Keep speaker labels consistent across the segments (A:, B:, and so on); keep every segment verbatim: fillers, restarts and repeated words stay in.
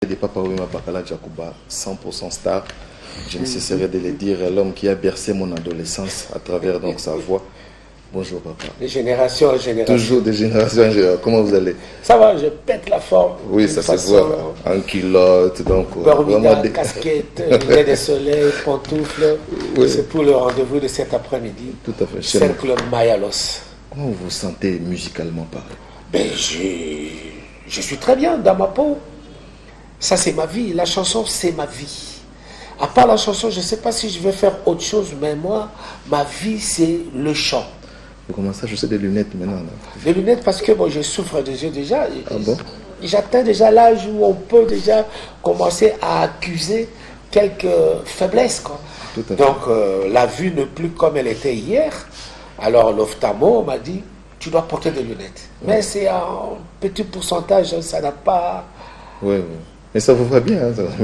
A: de Papa Wemba Bakala Djakouba, cent pour cent star. Je ne cesserai de le dire, l'homme qui a bercé mon adolescence à travers donc sa voix. Bonjour papa.
B: De génération en génération.
A: Toujours de génération en génération. Comment vous allez?
B: Ça va, je pète la forme.
A: Oui, ça se voit. En culotte, donc.
B: Vraiment des... casquette, lunettes de soleil, pantoufles. Oui. C'est pour le rendez-vous de cet après-midi.
A: Tout à fait.
B: Cercle Mayalos.
A: Comment vous vous sentez musicalement parlant?
B: Ben, je... je suis très bien dans ma peau. Ça, c'est ma vie. La chanson, c'est ma vie. À part la chanson, je ne sais pas si je vais faire autre chose, mais moi, ma vie, c'est le chant.
A: Comment ça, je sais des lunettes maintenant là.
B: Des lunettes parce que bon, je souffre des yeux déjà.
A: Ah bon?
B: J'atteins déjà l'âge où on peut déjà commencer à accuser quelques faiblesses, quoi.
A: Tout à fait.
B: Donc euh, la vue n'est plus comme elle était hier. Alors l'ophtalmo m'a dit, tu dois porter des lunettes. Ouais. Mais c'est un petit pourcentage, ça n'a pas...
A: Oui, oui. Mais ça vous va bien, hein, ça va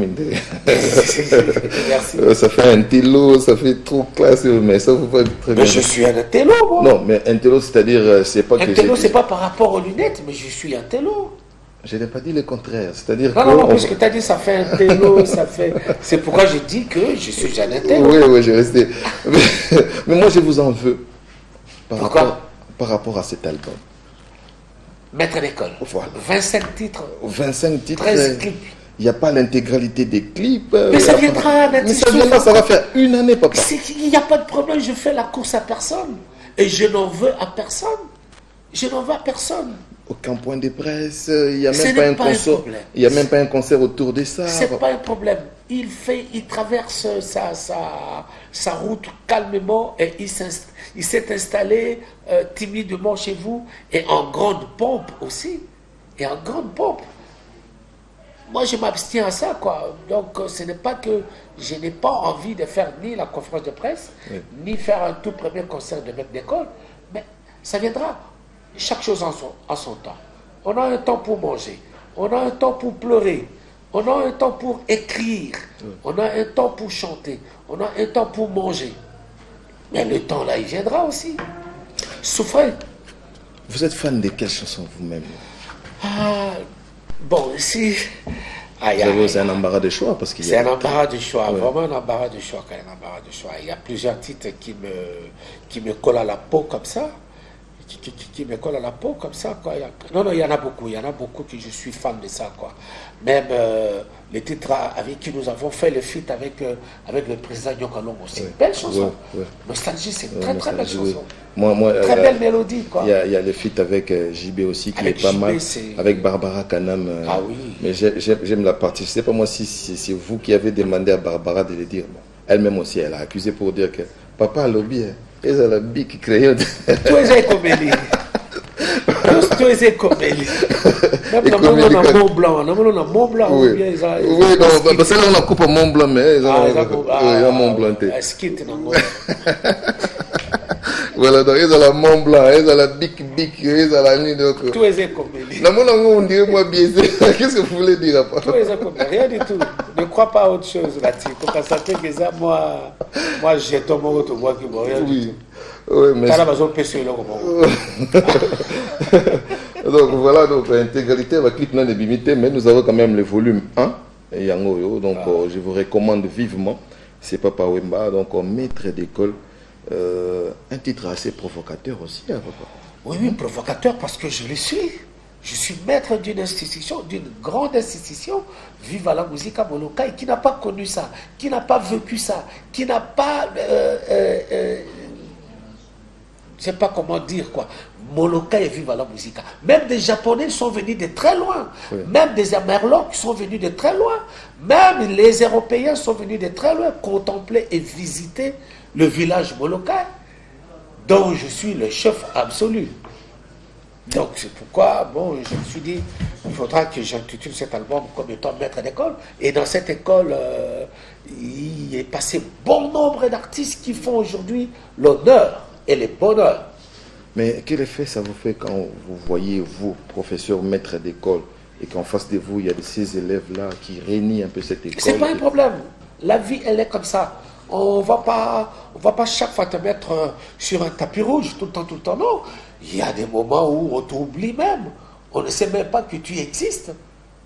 B: Merci.
A: Ça fait un télo, ça fait trop classe, mais ça vous va très bien.
B: Mais je suis un télo, moi.
A: Non, mais un télo, c'est-à-dire, c'est pas
B: un
A: que...
B: Un télo, c'est pas par rapport aux lunettes, mais je suis un télo.
A: Je n'ai pas dit le contraire, c'est-à-dire
B: non,
A: que...
B: Non, non, parce que tu as dit ça fait un télo, ça fait... C'est pourquoi j'ai dit que je suis un télo.
A: Oui, oui, je restais... mais, mais moi, je vous en veux. Par
B: pourquoi
A: rapport, par rapport à cet album.
B: Maître d'école.
A: Voilà.
B: vingt-cinq titres.
A: vingt-cinq titres.
B: treize clips.
A: Il n'y a pas l'intégralité des clips.
B: Mais ça viendra,
A: pas... Mais ça viendra, ça va faire une année, papa.
B: Il n'y a pas de problème, je fais la course à personne. Et je n'en veux à personne. Je n'en veux à personne.
A: Aucun point de presse, il n'y a même pas un concert. Il n'y a même pas un concert autour de ça.
B: Ce n'est pas un problème. Il fait, il traverse sa, sa, sa route calmement et il s'est installé euh, timidement chez vous et en grande pompe aussi. Et en grande pompe. Moi, je m'abstiens à ça, quoi. Donc, ce n'est pas que je n'ai pas envie de faire ni la conférence de presse, oui. ni faire un tout premier concert de maître d'école, mais ça viendra. Chaque chose en son, en son temps. On a un temps pour manger, on a un temps pour pleurer, on a un temps pour écrire, oui. on a un temps pour chanter, on a un temps pour manger. Mais le temps, là, il viendra aussi. Souffrez.
A: Vous êtes fan de quelle chanson vous-même?
B: Ah, bon, si...
A: Aïe, vous avez aussi un embarras de choix parce qu'il
B: C'est un embarras de choix, ouais. Vraiment un embarras de choix, un embarras de choix. Il y a plusieurs titres qui me, qui me collent à la peau comme ça. Qui, qui, qui me colle à la peau comme ça, quoi. Non, non, il y en a beaucoup, il y en a beaucoup que je suis fan de ça, quoi. Même euh, les titres avec qui nous avons fait le feat avec, euh, avec le président Nyokalongo, c'est ouais. une belle chanson. Ouais, ouais. Nostalgie, c'est une ouais, très très belle chanson. Oui.
A: Moi, moi,
B: très
A: euh,
B: belle mélodie, quoi.
A: Il y a, y a le feat avec euh, J B aussi qui avec est pas J B, mal, avec Barbara Kanam. Euh,
B: ah oui.
A: Mais j'aime la partie, je ne sais pas moi si c'est vous qui avez demandé à Barbara de le dire. Bon, elle-même aussi, elle a accusé pour dire que papa a lobby. Et ça la bique crayon.
B: Tu es comédie. Tu es comédie. Même la maman a Mont Blanc. La maman a Mont Blanc.
A: Oui, oui, non, parce que là on a coupé Mont Blanc, mais il y a Mont Blanc. Voilà, donc ils ont la Mont Blanc, ils ont la bique bique, ils ont la nuit.
B: Tu es comédie.
A: La maman on dirait moi biaisé. Qu'est-ce que vous voulez dire après?
B: Tu es comédie. Rien du tout. Ne crois pas à autre chose là-dessus. Pour constater que ça, moi, moi j'ai ton mot, ton mot qui m'a rien du tout.
A: Oui, mais... donc voilà, donc l'intégralité va clip non limité, mais nous avons quand même le volume un et Yango, donc ah. euh, je vous recommande vivement. C'est Papa Wemba, donc maître d'école, euh, un titre assez provocateur aussi, hein, papa.
B: Oui, oui, provocateur parce que je le suis. Je suis maître d'une institution, d'une grande institution, Viva la musique à Molokai, qui n'a pas connu ça, qui n'a pas vécu ça, qui n'a pas euh, euh, euh, je ne sais pas comment dire quoi. Molokai et Viva la musique. Même des Japonais sont venus de très loin. Oui. Même des Amerlocs sont venus de très loin. Même les Européens sont venus de très loin contempler et visiter le village Molokai, dont je suis le chef absolu. Donc c'est pourquoi, bon, je me suis dit, il faudra que j'intitule cet album comme étant maître d'école. Et dans cette école, euh, il est passé bon nombre d'artistes qui font aujourd'hui l'honneur et le bonheur.
A: Mais quel effet ça vous fait quand vous voyez, vous, professeur, maître d'école, et qu'en face de vous, il y a de ces élèves-là qui réunissent un peu cette école?
B: C'est pas un problème. La vie, elle est comme ça. On va pas, on va pas chaque fois te mettre euh, sur un tapis rouge tout le temps, tout le temps. Non. Il y a des moments où on t'oublie même. On ne sait même pas que tu existes.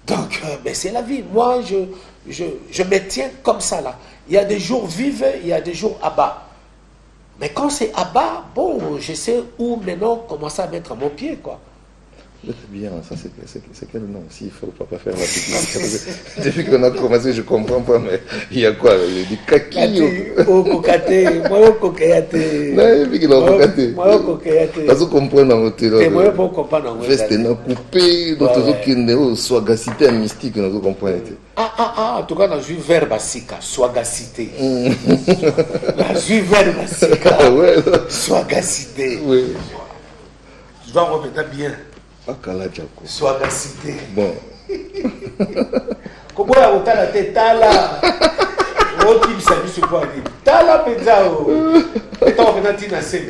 B: Donc, euh, mais c'est la vie. Moi, je, je, je me tiens comme ça là. Il y a des jours vives, il y a des jours à bas. Mais quand c'est à bas, bon, je sais où maintenant commencer à mettre mon pied, quoi.
A: Bien, ça c'est quel nom? S'il faut pas faire la technique. Depuis qu'on a commencé, je comprends pas, mais il y a quoi? Il y a du kaki.
B: Oh, kokate, moi, kokate.
A: Non, il y a kokate.
B: Moi, kokate.
A: Parce qu'on comprend dans votre
B: télé. Moi, je comprends dans votre télé.
A: Veste n'a coupé, d'autres qui ne soit gacité mystique, nous comprenons.
B: Ah, ah, ah, en tout cas, dans le verbe sika, swagacité. Dans le verbe sika, swagacité. Oui. Je dois remettre bien. Swagacité.
A: Bon.
B: Comment la route la tête tala? Oh, qui s'amuse sur quoi dire? Tala pezao. Et t'en revenant tina c'est.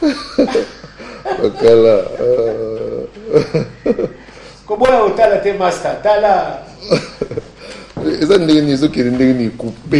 A: Okala.
B: Comment la route la tête master? Tala.
A: Ça n'est qui n'est coupé.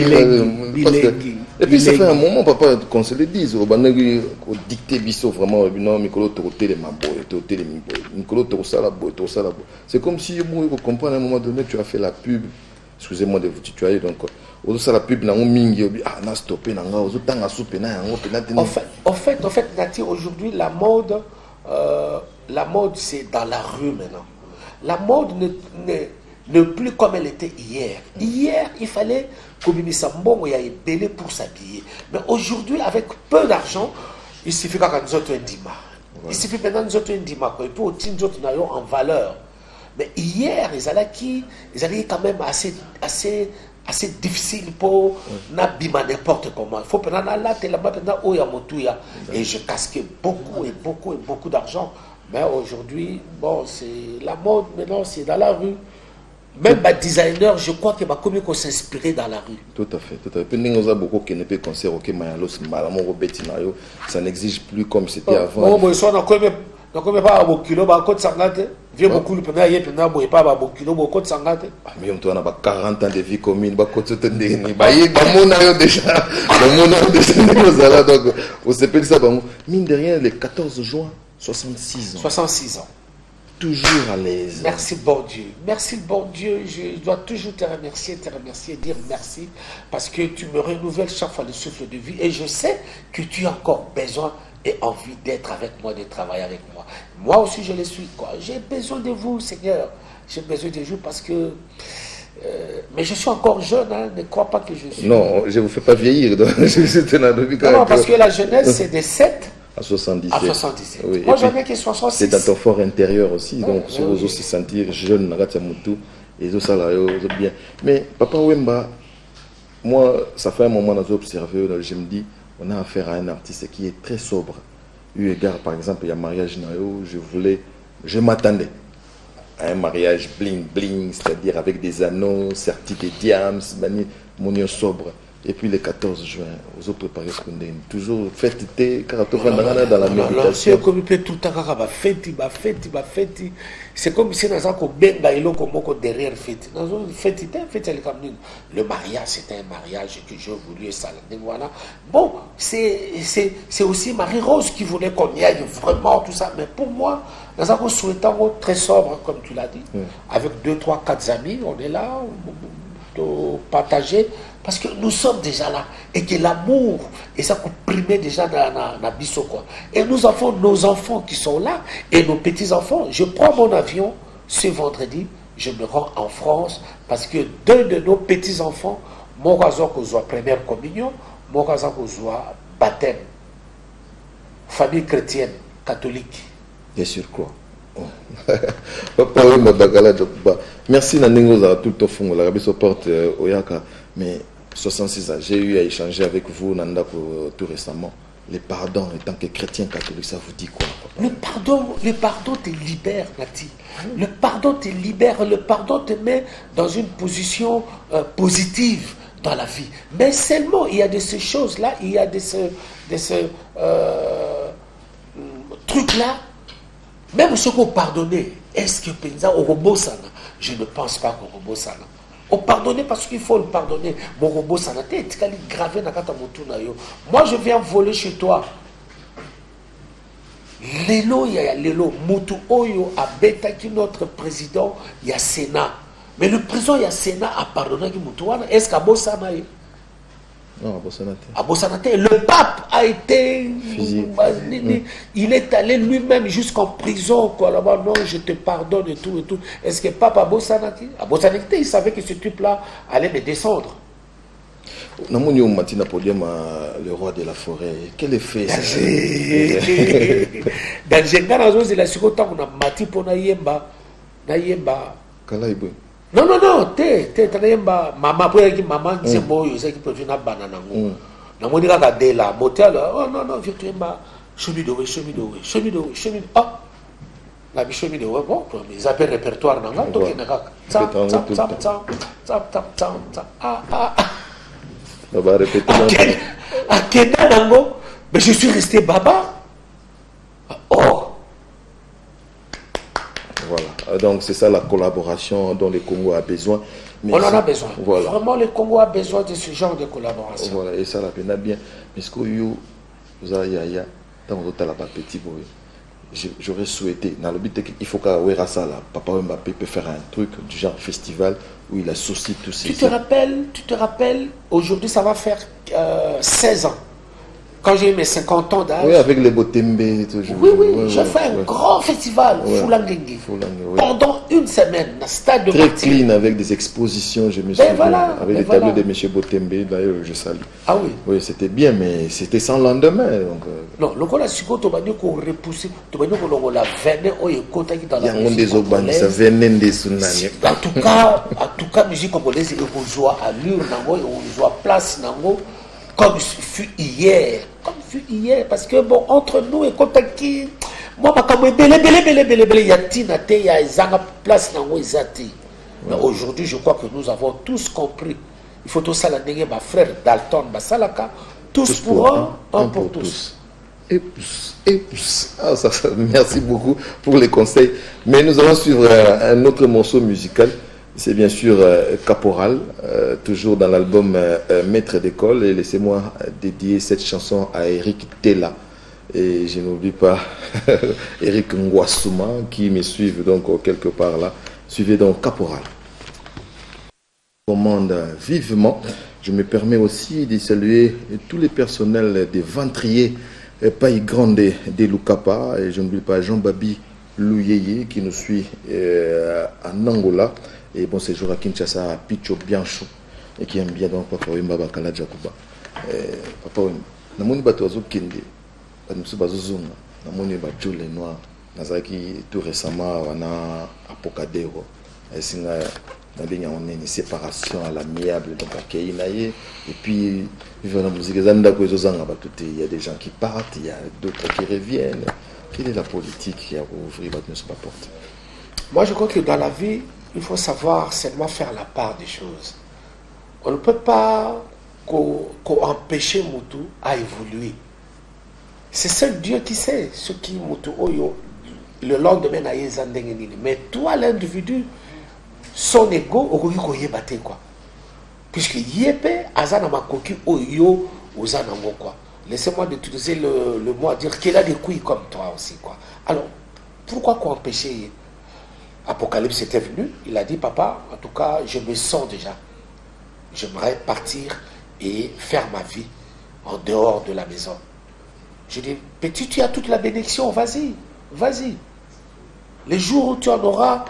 A: Et puis ça fait un moment, papa, qu'on se le dise, au banagui, au dicté bisso vraiment, non, Mikolo Toroté les maboy, Toroté les miboy, Mikolo Torosalaboy, Torosalaboy. C'est comme si vous comprenez à un moment donné, tu as fait la pub, excusez-moi de vous tutoyer, donc, au ça la pub, n'a mingi, ah, n'a stoppé, n'a pas, au temps à souper, n'a pas,
B: en fait, en fait, en fait, Nati, aujourd'hui, la mode, euh, la mode, c'est dans la rue maintenant. La mode ne, ne ne plus comme elle était hier. Hier, il fallait communiquer ça bon, il y a belé pour s'habiller. Mais aujourd'hui, avec peu d'argent, il suffit qu'on nous autres un dima. Il suffit maintenant nous autres un dima. Et puis, nous autres nous en valeur. Mais hier, ils allaient qui, ils allaient quand même assez, assez, assez difficile pour n'abîmer n'importe comment. Il faut prendre là, t'es là-bas, maintenant, oh, il y a mon tout, et je casquais beaucoup et beaucoup et beaucoup d'argent. Mais aujourd'hui, bon, c'est la mode, maintenant, c'est dans la rue. Même les designers, je crois que ma commune qu'on s'inspirer dans la rue.
A: Tout à fait, tout à fait. Puis nous avons beaucoup qui ne peut concert OK Mayalos Malamon Betinayo, ça n'exige plus comme c'était avant.
B: Bon, ça on a comme on comme pas à kilo ba côte sangate, vieux beaucoup le premier hier pendant boy pas ba kilo ba côte sangate.
A: Ah mais on doit avoir quarante ans de vie commune, ba côte te ndeni. Ba yé ba mona yo déjà. Ba mona déjà nous allons donc on s'appelle ça ba mine de rien le quatorze juin soixante-six ans.
B: soixante-six ans.
A: Toujours à l'aise.
B: Merci bon Dieu. Merci bon Dieu. Je dois toujours te remercier, te remercier, dire merci parce que tu me renouvelles chaque fois le souffle de vie et je sais que tu as encore besoin et envie d'être avec moi, de travailler avec moi. Moi aussi je le suis. J'ai besoin de vous, Seigneur. J'ai besoin de vous parce que... Euh, mais je suis encore jeune, hein, ne crois pas que je suis...
A: Non, je ne vous fais pas vieillir. Donc je
B: non, non, parce que la jeunesse c'est des sept.
A: À soixante-dix-sept.
B: À soixante-dix-sept.
A: Oui.
B: Moi, j'en ai qui soixante-six.
A: C'est dans ton fort intérieur aussi.
B: Ouais,
A: donc,
B: ouais,
A: si vous
B: oui.
A: aussi sentir jeune, et tout ça là, bien. Mais, Papa Wemba, moi, ça fait un moment que j'ai observé, je me dis, on a affaire à un artiste qui est très sobre. Eu égard, par exemple, il y a mariage Nayo, je voulais, je m'attendais à un mariage bling bling, c'est-à-dire avec des anneaux, sertis des diams, mon sobre. Et puis le quatorze juin, vous avez préparé ce qu'on dit. Toujours fête, car tu vas dans la méditation.
B: C'est comme il peut tout le temps, fête, fête, fête. C'est comme si nous avons benga ilo comme derrière fête. Nous avons fête, fête, le mariage, c'était un mariage que je voulais ça. Voilà. Bon, c'est aussi Marie-Rose qui voulait qu'on y aille vraiment, tout ça. Mais pour moi, nous avons souhaité un mot très sobre, comme tu l'as dit. Mm. Avec deux, trois, quatre amis, on est là, on partager. Parce que nous sommes déjà là. Et que l'amour, et ça comprimé déjà dans la biso quoi. Et nous avons nos enfants qui sont là, et nos petits-enfants. Je prends mon avion ce vendredi, je me rends en France, parce que deux de nos petits-enfants, mon raison qu'on soit première communion, mon raison qu'on soit baptême. Famille chrétienne, catholique.
A: Bien sûr quoi. Merci Naningo à tout au fond, la Rabbi porte Oyaka, mais soixante-six ans, j'ai eu à échanger avec vous, Nanda, tout récemment. Le pardon, en tant que chrétien catholique, ça vous dit quoi, papa?
B: Le pardon, le pardon te libère, Nati. Le pardon te libère, le pardon te met dans une position euh, positive dans la vie. Mais seulement, il y a de ces choses-là, il y a de ce, de ce euh, truc-là. Même ceux qu'on pardonné, est-ce que Penza au robot sana? Je ne pense pas qu'au robot sana. On pardonne parce qu'il faut le pardonner. Mon robot sana t'es gravé dans kata motuna yo. Moi je viens voler chez toi. Lelo ya lelo mutu oyo abeta ki notre président ya Sénat. Mais le président, il y a Sénat a pardonné qui Moutouana. Est-ce qu'à Bossanaï?
A: Non, à Bossanate.
B: À Bossanate. Le pape a été.
A: Physique.
B: Il est allé lui-même jusqu'en prison. Quoi, là-bas, non, je te pardonne et tout et tout. Est-ce que le pape à Bossanate? À Bossanate, il savait que ce type-là allait me descendre.
A: Namonio Matina Podium, le roi de la forêt. Quel effet ça?
B: Dans Genga, c'est la seconde temps qu'on a mati pour Nayemba. Nayemba.
A: Kalaïbou.
B: Non, non, non, t'es, t'es, t'es, maman, pour que maman, c'est bon, je sais qu'il peut venir à banana. Non, moi, je regarde là, motel, oh non, non, viens, tu es bas, chemin de way, chemin de way, chemin de way, chemin de ah, la vie chemin de way, bon, ils appellent répertoire, non, non, donc, il y a tsam, tsam, tsam, tsam, tsam, tsam, tsam, tsam, ah, ah, ah.
A: On va répéter.
B: À Kenya, Nango, mais je suis resté baba. Oh.
A: Voilà, donc c'est ça la collaboration dont le Congo a besoin.
B: Mais on en a besoin.
A: Voilà.
B: Vraiment, le Congo a besoin de ce genre de collaboration.
A: Voilà, et ça la peine bien. Mais ce que vous avez, dans votre petit boy, j'aurais souhaité, dans le but qu'il faut qu'à ça là, Papa Mbappé peut faire un truc du genre festival où il associe tous ces.
B: Tu te rappelles, tu te rappelles, aujourd'hui ça va faire euh, seize ans. Quand j'ai eu mes cinquante ans d'âge.
A: Oui, avec les Botembe et tout.
B: Oui, oui, ouais, j'ai ouais, fait un ouais. grand festival, ouais. Foulangengi. Oui. Pendant une semaine, dans le stade de
A: Très Martin. Clean, avec des expositions, je me suis
B: voilà,
A: avec les
B: voilà.
A: tableaux de M. Botembe, d'ailleurs, je salue.
B: Ah oui.
A: Oui, c'était bien, mais c'était sans lendemain. Donc, euh...
B: Non, le cas si tu as repoussé, tu as dit que la veine est contactée dans la musique
A: congolaise.
B: En tout cas, en tout cas, musique congolaise, on joue à allure, on joue à place, comme ce fut hier. Comme fut hier, parce que bon, entre nous et Kotaki, moi, je suis belé, belé, belé, belé, belé, il y a Tina, il y a Zanga place dans Ouizati. Mais aujourd'hui, je crois que nous avons tous compris. Il faut tout ça, la néguer, ma frère Dalton, ma Salaka, tous, tous pour un, un, un pour tous. tous.
A: Et pousse, et pousse. Ah, ça, ça, merci beaucoup pour les conseils. Mais nous allons suivre un, un autre morceau musical. C'est bien sûr euh, Caporal, euh, toujours dans l'album euh, Maître d'école. Et laissez-moi dédier cette chanson à Eric Tella. Et je n'oublie pas Eric Ngwasuma qui me suivent donc quelque part là. Suivez donc Caporal. Je commande vivement. Je me permets aussi de saluer tous les personnels des ventriers Paï Grande de Lukapa. Et je n'oublie pas Jean-Babi Louyeye qui nous suit euh, en Angola. Et bon séjour à Kinshasa, à Picho Biancho, et qui aime bien donc Papa Wimba Bakala Jakuba. Papa Wimba, namoni bato azo kende, bato bazo zunga, namoni bato les noirs, nazaki tout récemment wana Apocadero, et singa nabenya on est une séparation à l'amiable donc à Keinaye, et puis vivre la musique zanda ko ezozanga bato te, il y a des gens qui partent, il y a d'autres qui reviennent. Quelle est la politique qui a ouvert bato ne pas porte?
B: Moi je crois que dans la vie il faut savoir seulement faire la part des choses. On ne peut pas qu'empêcher Moutou à évoluer. C'est seul Dieu qui sait ce qui Moutou Oyo le lendemain n'a pas. Mais toi, l'individu, son ego, au batté quoi. Puisque Yépe, Azana Makoki Oyo, Ozana quoi. Laissez-moi d'utiliser le, le mot à dire qu'il a des couilles comme toi aussi quoi. Alors, pourquoi qu'on empêcher? Apocalypse était venu, il a dit, papa, en tout cas, je me sens déjà. J'aimerais partir et faire ma vie en dehors de la maison. Je dis, petit, tu as toute la bénédiction, vas-y, vas-y. Les jours où tu en auras,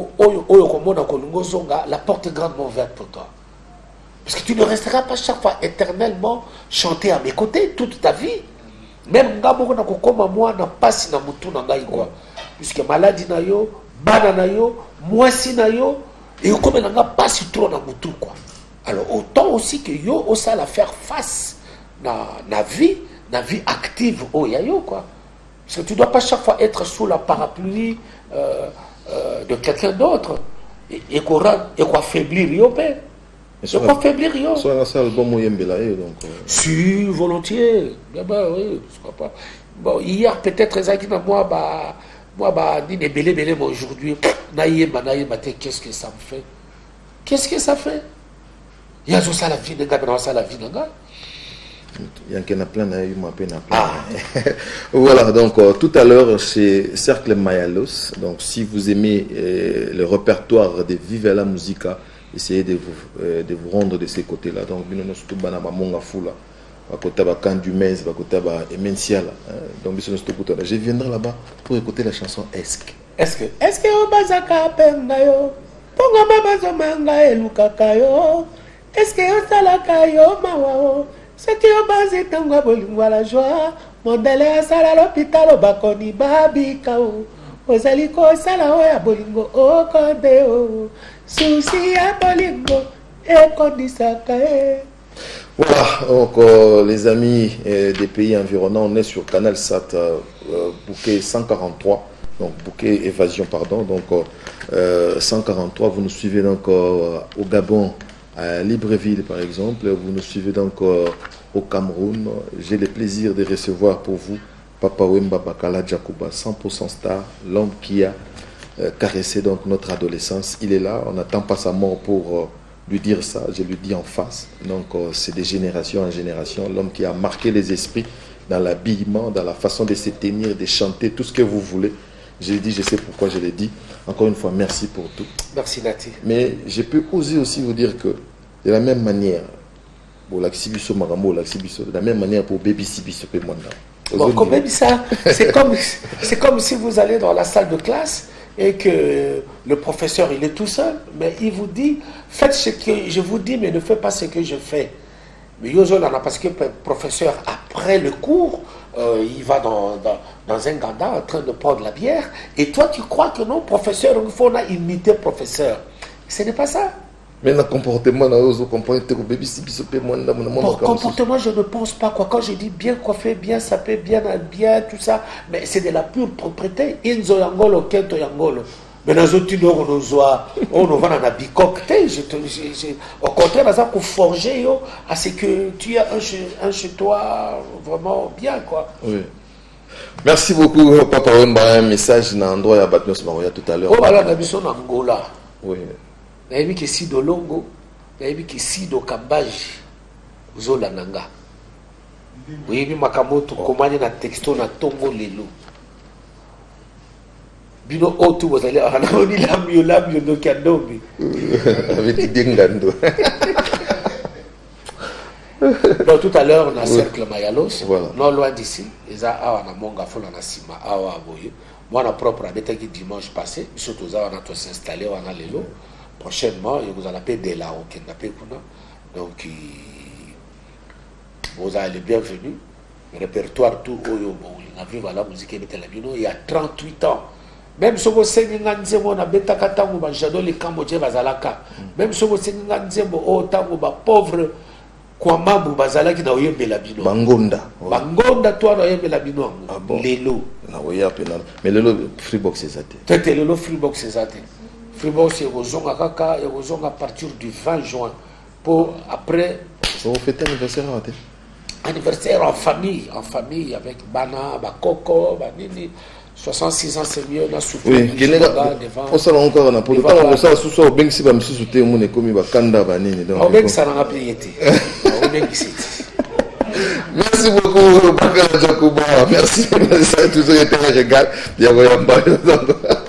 B: la porte est grandement ouverte pour toi. Parce que tu ne resteras pas chaque fois éternellement chanter à mes côtés toute ta vie. Même moi, na passe na mutu na ngai quoi. Puisque maladie na yo, banana yo, moisi na yo, et comme on n'a pas si trop dans mutu quoi. Alors autant aussi que yo osa la faire face na na vie, na vie active au yayo quoi. Parce que tu ne dois pas chaque fois être sous la parapluie euh, euh, de quelqu'un d'autre et, et qu'on et qu'on affaiblir yo père. Et qu'on affaiblir yo.
A: Soit la salle bon moyen belaye donc.
B: Si volontiers. Ben bah oui, pourquoi pas. Bon hier peut-être Ezaki na moi bah moi bah ni ne belé belé mais aujourd'hui naïe naïe matin qu'est-ce que ça me fait? Qu'est-ce que ça fait? Il y a ça la vie de gars dans ça la vie de gars.
A: Il y a un plein il m'a plein ah. Voilà, donc euh, tout à l'heure chez Cercle Mayalos. Donc si vous aimez euh, le répertoire de Vive la Musica, essayez de vous, euh, de vous rendre de ces côtés-là. Donc je viendrai là-bas pour écouter la chanson Est-ce que
B: Est-ce que Est-ce que Obazaka Pengayo Ponga Mabazo Manga Elukakayo Est-ce que Osalakayo Mawao c'est qui au bas est un bolingo la joie. Mon délai à sala l'hôpital au bakoni babi kao. Aux alicos sala oya bolingo au condéo. Souci à bolingo et condisakae.
A: Voilà, donc euh, les amis euh, des pays environnants, on est sur Canal Sat euh, bouquet cent quarante-trois. Donc bouquet évasion, pardon. Donc euh, cent quarante-trois, vous nous suivez donc euh, au Gabon. À Libreville par exemple, vous nous suivez donc euh, au Cameroun. J'ai le plaisir de recevoir pour vous Papa Wemba Bakala Djakouba, cent pour cent star, l'homme qui a euh, caressé donc notre adolescence. Il est là, on n'attend pas sa mort pour euh, lui dire ça, je lui dis en face. Donc euh, c'est de génération en génération, l'homme qui a marqué les esprits dans l'habillement, dans la façon de se tenir, de chanter, tout ce que vous voulez. Je l'ai dit, je sais pourquoi je l'ai dit. Encore une fois, merci pour tout.
B: Merci Nati.
A: Mais je peux oser aussi vous dire que de la même manière, pour l'Axibiso Marambo, l'Axibiso, de la même manière pour Baby Sibiso Pemwanda.
B: Bon, comme même ça, c'est comme, c'est comme si vous allez dans la salle de classe et que le professeur, il est tout seul, mais il vous dit, faites ce que je vous dis, mais ne faites pas ce que je fais. Mais parce que le professeur, après le cours, euh, il va dans, dans, dans un ganda en train de prendre la bière, et toi tu crois que non, professeur, il faut imiter le professeur. Ce n'est pas ça.
A: Mais le comportement, bon, comportement,
B: je ne pense pas quoi. Quand je dis bien coiffé, bien sapé, bien bien tout ça, mais c'est de la pure propriété. Inzo yangolo, kento yangolo. Mais dans autres on nous a, on nous va dans la bicocté. Au contraire, ça pour forger à ce que tu as un chez, un chez toi vraiment bien quoi.
A: Oui. Merci beaucoup, Papa Wemba. Un message dans l'endroit à Batnos Maroya tout à l'heure.
B: Oh voilà, la mission Angola.
A: Oui.
B: Il y a qui si do longo, il y a qui si do kambaji, zola nanga. Oui, mais makamoto comment na texto na tongo lelo. Bino otu vous allez à la oni la mieux la mieux do kandombi.
A: Avec dingando.
B: Donc tout à l'heure on a cercle Mayalos,
A: voilà.
B: Non loin d'ici, ils a awa na monga fola na sima awa boye. Moi na propre habité qui dimanche passé, surtout ça on a tous installé on a lelo. Prochainement, vous allez appeler de là au Kenda. Donc, vous allez les bienvenus. Le répertoire tout au la musique il y a trente-huit ans. Même si vous savez que vous avez bêta katangu ba jado le Cambodge bazalaka. Même si vous savez que vous avez tangu ba pauvre kwamambu bazalaki na oyembe la bino.
A: Bangonda.
B: Bangonda toi na oyembe la bino. Lelo.
A: Na oya pena. Mais lelo Freebox c'est ça.
B: Tete lelo Freebox c'est ça. Fribourg, c'est à partir du vingt juin. Pour après.
A: Vous fêtez anniversaire
B: anniversaire en famille, en famille avec Bana, Bakoko, Banini. soixante-six ans, c'est mieux. On a souffert.
A: Oui, il y a on s'en encore un peu. Quand on s'en sous au Benk, si vous me soutenez, on est comme Bakanda, Banini.
B: Au Benk, ça n'a pas payé. Au Benk, c'est.
A: Merci beaucoup, Bakala Djakouba. Merci. Ça a toujours été un régal. Il y a un